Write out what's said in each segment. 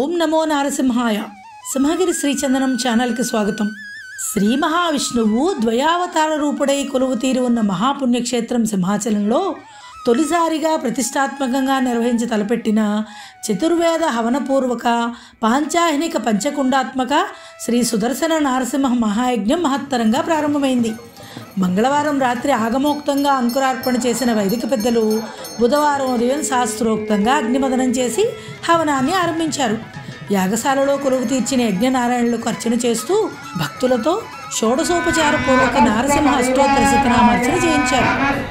ఓం నమో నారసింహాయ. సింహగిరి శ్రీచందనం ఛానల్కి స్వాగతం. శ్రీ మహావిష్ణువు ద్వయావతార రూపుడై కొలువు తీరి ఉన్న మహాపుణ్యక్షేత్రం సింహాచలంలో తొలిసారిగా ప్రతిష్టాత్మకంగా నిర్వహించి తలపెట్టిన చతుర్వేద హవనపూర్వక పాంచాహినిక పంచకుండాత్మక శ్రీ సుదర్శన నారసింహ మహాయజ్ఞం మహత్తరంగా ప్రారంభమైంది. మంగళవారం రాత్రి ఆగమోక్తంగా అంకురార్పణ చేసిన వైదిక పెద్దలు బుధవారం ఉదయం శాస్త్రోక్తంగా అగ్నిమదనం చేసి హవనాన్ని ఆరంభించారు. యాగశాలలో కొలువు తీర్చిన యజ్ఞనారాయణులకు అర్చన చేస్తూ భక్తులతో షోడశోపచార పూర్వక నారసింహ అష్టోత్తర శతనామార్చన చేయించారు.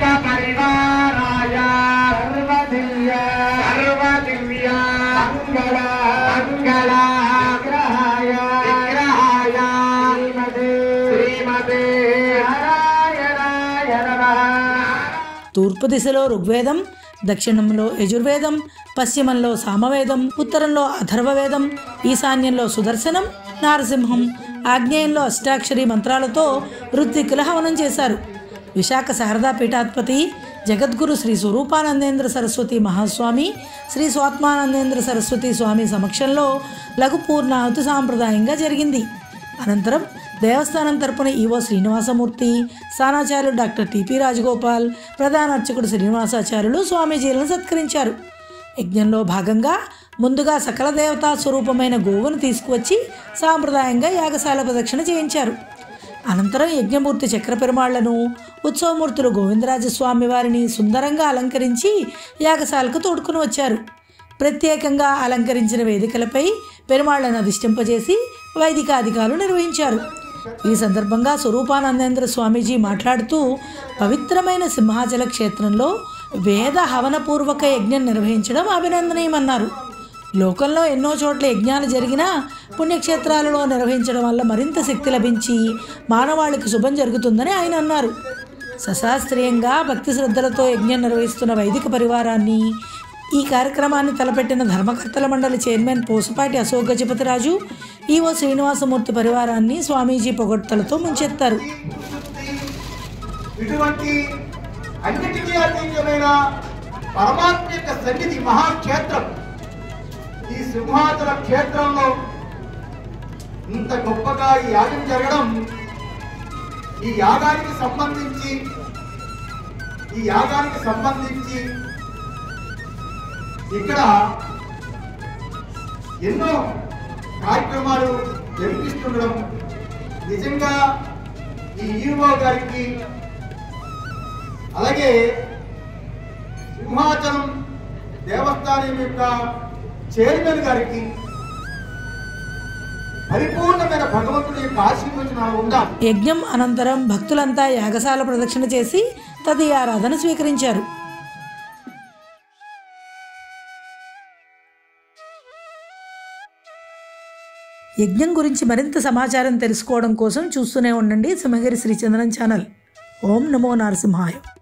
తూర్పు దిశలో ఋగ్వేదం, దక్షిణంలో యజుర్వేదం, పశ్చిమంలో సామవేదం, ఉత్తరంలో అథర్వవేదం, ఈశాన్యంలో సుదర్శనం, నారసింహం, ఆగ్నేయంలో అష్టాక్షరి మంత్రాలతో ఋత్విక్కుల హవనం చేశారు. విశాఖ శారదా పీఠాధిపతి జగద్గురు శ్రీ స్వరూపానందేంద్ర సరస్వతి మహాస్వామి, శ్రీ స్వాత్మానందేంద్ర సరస్వతి స్వామి సమక్షంలో లఘు పూర్ణాహుతి సాంప్రదాయంగా జరిగింది. అనంతరం దేవస్థానం తరపున ఈవో శ్రీనివాసమూర్తి, స్థానాచార్యులు డాక్టర్ టిపి రాజగోపాల్, ప్రధాన అర్చకుడు శ్రీనివాసాచార్యులు స్వామీజీలను సత్కరించారు. యజ్ఞంలో భాగంగా ముందుగా సకల దేవతా స్వరూపమైన గోవును తీసుకువచ్చి సాంప్రదాయంగా యాగశాల ప్రదక్షిణ చేయించారు. అనంతరం యజ్ఞమూర్తి చక్ర పెరుమాళ్లను, ఉత్సవమూర్తులు గోవిందరాజస్వామి వారిని సుందరంగా అలంకరించి యాగశాలకు తోడుకుని వచ్చారు. ప్రత్యేకంగా అలంకరించిన వేదికలపై పెరుమాళ్లను అధిష్ఠింపజేసి వైదికాధికారులు నిర్వహించారు. ఈ సందర్భంగా స్వరూపానందేంద్ర స్వామీజీ మాట్లాడుతూ, పవిత్రమైన సింహాచల క్షేత్రంలో వేద హవనపూర్వక యజ్ఞం నిర్వహించడం అభినందనీయమన్నారు. లోకంలో ఎన్నో చోట్ల యజ్ఞాలు జరిగినా పుణ్యక్షేత్రాలలో నిర్వహించడం వల్ల మరింత శక్తి లభించి మానవాళికి శుభం జరుగుతుందని ఆయన అన్నారు. సశాస్త్రీయంగా భక్తి శ్రద్ధలతో యజ్ఞం నిర్వహిస్తున్న వైదిక పరివారాన్ని, ఈ కార్యక్రమాన్ని తలపెట్టిన ధర్మకర్తల మండలి చైర్మన్ పోసపాటి అశోక్ గజపతిరాజు, ఈవో శ్రీనివాసమూర్తి పరివారాన్ని స్వామీజీ పొగడ్తలతో ముంచెత్తారు. ఇటువంటి అన్నిటికీ అతీతమైన పరమాత్మ యొక్క సన్నిధి మహాక్షేత్రం ఈ సింహాచల క్షేత్రంలో ఇంత గొప్పగా ఈ యాగం జరగడం, ఈ యాగానికి సంబంధించి ఇక్కడ ఎన్నో కార్యక్రమాలు జరిపిస్తుండడం నిజంగా ఈ ఈవో గారికి, అలాగే సింహాచలం దేవస్థానం యొక్క చైర్మన్ గారికి పరిపూర్ణమైన భగవంతుడి యొక్క ఆశీర్వచనాలు ఉండాలి. యజ్ఞం అనంతరం భక్తులంతా యాగశాల ప్రదక్షిణ చేసి తదీయారాధన స్వీకరించారు. యజ్ఞం గురించి మరింత సమాచారం తెలుసుకోవడం కోసం చూస్తూనే ఉండండి సింహగిరి శ్రీచందనం ఛానల్. ఓం నమో నారసింహాయ.